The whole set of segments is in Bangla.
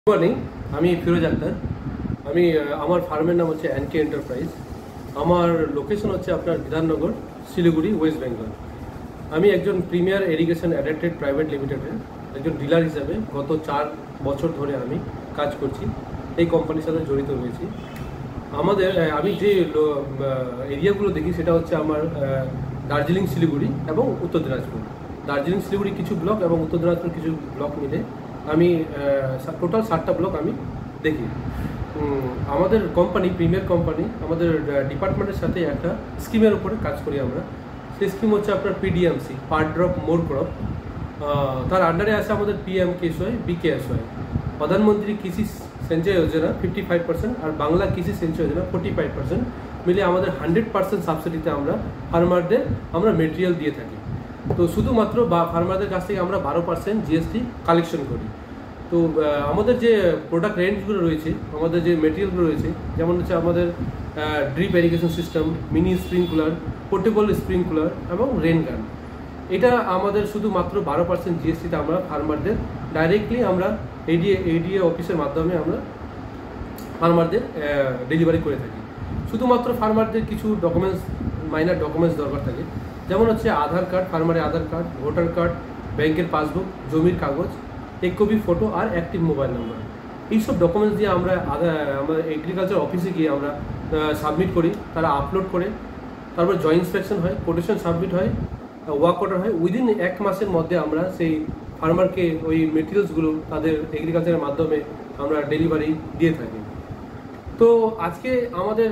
गुड मर्निंग फिरोज अख्तर আমার ফার্মের নাম হচ্ছে এনকে এন্টারপ্রাইজ। আমার লোকেশন হচ্ছে আপনার বিধাননগর, শিলিগুড়ি, ওয়েস্ট বেঙ্গল। আমি একজন প্রিমিয়ার ইরিগেশন অ্যাডাপ্টেড প্রাইভেট লিমিটেডের একজন ডিলার হিসেবে গত 4 বছর ধরে আমি কাজ করছি, এই কোম্পানির সাথে জড়িত রয়েছি। আমি যে এরিয়াগুলো দেখি সেটা হচ্ছে আমার দার্জিলিং, শিলিগুড়ি এবং উত্তর দিনাজপুর। দার্জিলিং শিলিগুড়ি কিছু ব্লক এবং উত্তর দিনাজপুর কিছু ব্লক মিলে আমি টোটাল 7টা ব্লক আমি দেখি। আমাদের কোম্পানি প্রিমিয়ার কোম্পানি, আমাদের ডিপার্টমেন্টের সাথে একটা স্কিমের উপরে কাজ করি আমরা। সেই স্কিম হচ্ছে আপনার পিডিএমসি, পার ড্রপ মোর ক্রপ। তার আন্ডারে আছে আমাদের পিএমকেএসওয়াই, বিকেএসওয়াই, প্রধানমন্ত্রী কৃষি সিঞ্চয় যোজনা 55% আর বাংলা কৃষি সিঞ্চয় যোজনা 45% মিলে আমাদের 100% সাবসিডিতে আমরা ফার্মারদের মেটেরিয়াল দিয়ে থাকি। তো শুধুমাত্র ফার্মারদের কাছ থেকে আমরা 12% জিএসটি কালেকশন করি। তো আমাদের যে প্রোডাক্ট রেঞ্জগুলো রয়েছে, আমাদের যে মেটেরিয়ালগুলো রয়েছে, যেমন হচ্ছে আমাদের drip irrigation system, mini sprinkler, portable sprinkler এবং রেন গান, এটা আমাদের শুধুমাত্র 12% জিএসটিতে আমরা ফার্মারদের ডাইরেক্টলি আমরা এডিএ অফিসের মাধ্যমে আমরা ফার্মারদের ডেলিভারি করে থাকি। শুধুমাত্র ফার্মারদের কিছু মাইনার ডকুমেন্টস দরকার থাকে, যেমন হচ্ছে আধার কার্ড, ফার্মারের আধার কার্ড, ভোটার কার্ড, ব্যাংকের পাসবুক, জমির কাগজ, 1 কপি ফটো আর অ্যাক্টিভ মোবাইল নাম্বার। এইসব ডকুমেন্টস দিয়ে আমরা এগ্রিকালচার অফিসে গিয়ে আমরা সাবমিট করি, তারা আপলোড করে, তারপর জয়েন্ট ইন্সপেকশন হয়, কোটেশন সাবমিট হয়, ওয়ার্ক অর্ডার হয়। উইদিন 1 মাসের মধ্যে আমরা সেই ফার্মারকে ওই মেটেরিয়ালসগুলো তাদের এগ্রিকালচারের মাধ্যমে আমরা ডেলিভারি দিয়ে থাকি। তো আজকে আমাদের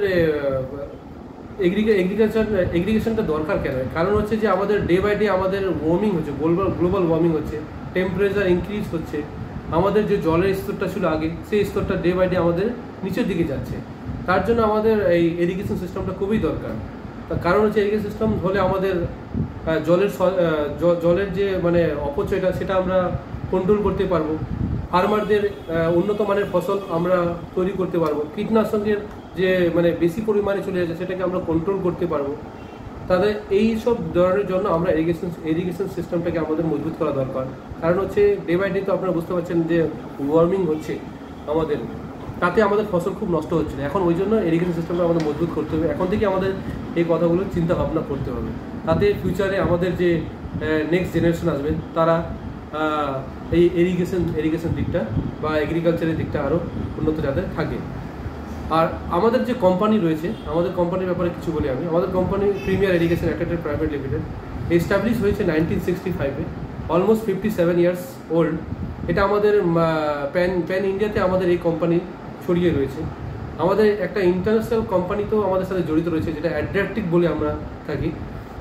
এগ্রিগেশনটা দরকার কেন? কারণ হচ্ছে যে আমাদের ডে বাই ডে আমাদের ওয়ার্মিং হচ্ছে, গ্লোবাল ওয়ার্মিং হচ্ছে, টেম্পারেচার ইনক্রিজ হচ্ছে। আমাদের যে জলের স্তরটা ছিল আগে, সেই স্তরটা ডে বাই ডে আমাদের নিচের দিকে যাচ্ছে। তার জন্য আমাদের এই ইরিগেশন সিস্টেমটা খুবই দরকার। তার কারণ হচ্ছে ইরিগেশন সিস্টেম হলে আমাদের জলের যে অপচয়টা সেটা আমরা কন্ট্রোল করতে পারবো, ফার্মারদের উন্নত মানের ফসল আমরা তৈরি করতে পারবো, কীটনাশকের যে বেশি পরিমাণে চলে যাচ্ছে সেটাকে আমরা কন্ট্রোল করতে পারবো। তাদের এই সব ধরনের জন্য আমরা ইরিগেশন সিস্টেমটাকে আমাদের মজবুত করা দরকার। কারণ হচ্ছে ডে বাই ডে তো আপনারা বুঝতে পারছেন যে ওয়ার্মিং হচ্ছে আমাদের, তাতে আমাদের ফসল খুব নষ্ট হচ্ছে। এখন ওই জন্য ইরিগেশন সিস্টেমটা আমাদের মজবুত করতে হবে। এখন থেকে আমাদের এই কথাগুলো চিন্তা ভাবনা করতে হবে, তাতে ফিউচারে আমাদের যে নেক্সট জেনারেশন আসবে তারা এই ইরিগেশন দিকটা বা এগ্রিকালচারের দিকটা আরও উন্নত যাতে থাকে। আর আমাদের যে কোম্পানি রয়েছে, আমাদের কোম্পানির ব্যাপারে কিছু বলি আমি। আমাদের company premier irrigation adapted private limited establish হয়েছে 1965-এ, অলমোস্ট 57 ইয়ার্স ওল্ড। এটা আমাদের প্যান ইন্ডিয়াতে আমাদের এই কোম্পানি ছড়িয়ে রয়েছে। আমাদের একটা ইন্টারন্যাশনাল কোম্পানিতেও আমাদের সাথে জড়িত রয়েছে, যেটা অ্যাড্রাকটিক বলে আমরা থাকি।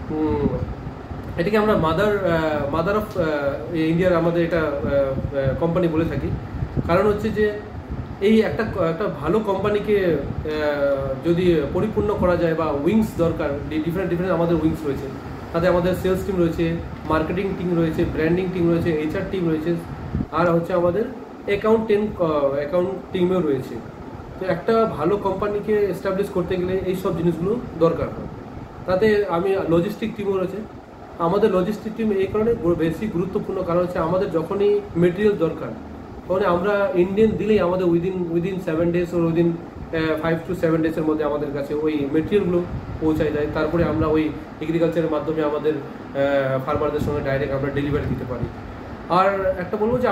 এটাকে আমরা মাদার অফ ইন্ডিয়ার আমাদের এটা কোম্পানি বলে থাকি। কারণ হচ্ছে যে এই একটা ভালো কোম্পানিকে যদি পরিপূর্ণ করা যায় বা উইংস দরকার, ডিফারেন্ট আমাদের উইংস রয়েছে। তাতে আমাদের সেলস টিম রয়েছে, মার্কেটিং টিম রয়েছে, ব্র্যান্ডিং টিম রয়েছে, HR টিম রয়েছে, আর হচ্ছে আমাদের অ্যাকাউন্ট টিমও রয়েছে। তো একটা ভালো কোম্পানিকে এস্টাবলিশ করতে গেলে এই সব জিনিসগুলো দরকার হয়। তাতে লজিস্টিক টিমও রয়েছে। আমাদের লজিস্টিক টিম এই কারণে বেশি গুরুত্বপূর্ণ, কারণ হচ্ছে আমাদের যখনই মেটেরিয়াল দরকার তখন আমরা ইন্ডিয়ান দিলেই আমাদের within 7 days or within 5 to 7 days মধ্যে আমাদের কাছে ওই মেটেরিয়ালগুলো পৌঁছায় যায়। তারপরে আমরা ওই এগ্রিকালচারের মাধ্যমে আমাদের ফার্মারদের সঙ্গে ডাইরেক্ট আমরা ডেলিভারি দিতে পারি। আর একটা বলবো যে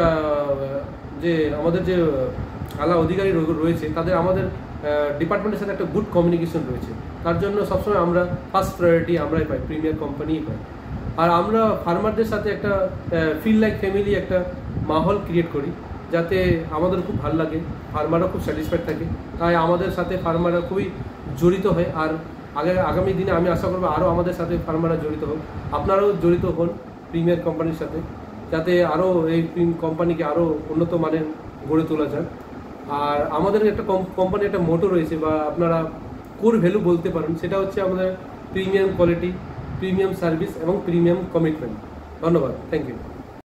আমাদের যে আলা অধিকারী রয়েছে তাদের আমাদের ডিপার্টমেন্টের সাথে একটা গুড কমিউনিকেশন রয়েছে। তার জন্য সবসময় আমরা ফার্স্ট প্রায়োরিটি আমরাই পাই, প্রিমিয়ার কোম্পানিই পাই। আর আমরা ফার্মারদের সাথে একটা ফিল লাইক ফ্যামিলি একটা মাহল ক্রিয়েট করি, যাতে আমাদের খুব ভালো লাগে, ফার্মাররা খুব স্যাটিসফাইড থাকে। তাই আমাদের সাথে ফার্মাররা খুবই জড়িত হয়। আর আগামী দিনে আমি আশা করবো আরও আমাদের সাথে ফার্মাররা জড়িত হোক, আপনারাও জড়িত হন প্রিমিয়ার কোম্পানির সাথে, যাতে আরও এই কোম্পানিকে আরও উন্নত মানের গড়ে তোলা যায়। আর আমাদের একটা কোম্পানির একটা মোটো রয়েছে, বা আপনারা কোর ভ্যালু বলতে পারেন, সেটা হচ্ছে আমাদের প্রিমিয়াম কোয়ালিটি, প্রিমিয়াম সার্ভিস এবং প্রিমিয়াম কমিটমেন্ট। ধন্যবাদ, থ্যাংক ইউ।